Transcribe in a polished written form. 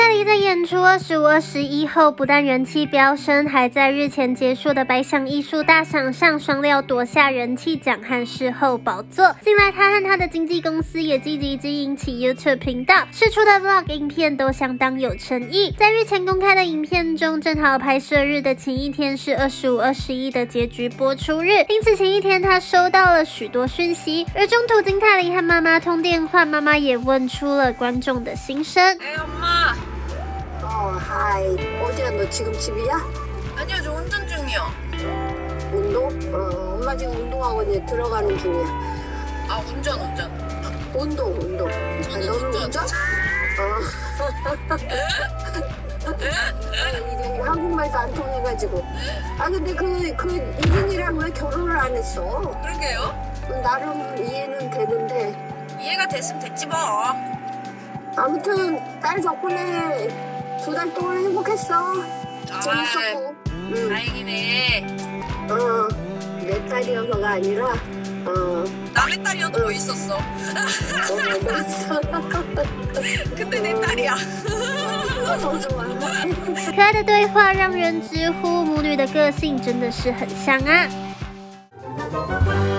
梨的演出25/21后，不但人气飙升，还在日前结束的百想艺术大赏上双料夺下人气奖和视后宝座。近来，他和他的经纪公司也积极经营起 YouTube 频道，释出的 Vlog 影片都相当有诚意。在日前公开的影片中，正好拍摄日的前一天是25/21的结局播出日，因此前一天他收到了许多讯息，而中途金泰梨和妈妈通电话，妈妈也问出了观众的心声。 엄마. 하이. 어디야? 너 지금 집이야? 아니요, 저 운전 중이요. 운동? 엄마 지금 운동하고 이제 들어가는 중이야. 아, 운전. 운동. 저는 너는 운전. 이게 한국말도 안 통해가지고. 근데 그 이준이랑 왜 결혼을 안 했어? 그러게요. 나름 이해는 되는데. 이해가 됐으면 됐지 뭐. 아무튼 딸 덕분에 2달 동안 행복했어. 재밌었고. 다행이네. 내 딸이어서가 아니라 남의 딸이어도 멋있었어. 근데 내 딸이야. 可爱的对话让人直呼母女的个性真的是很像啊。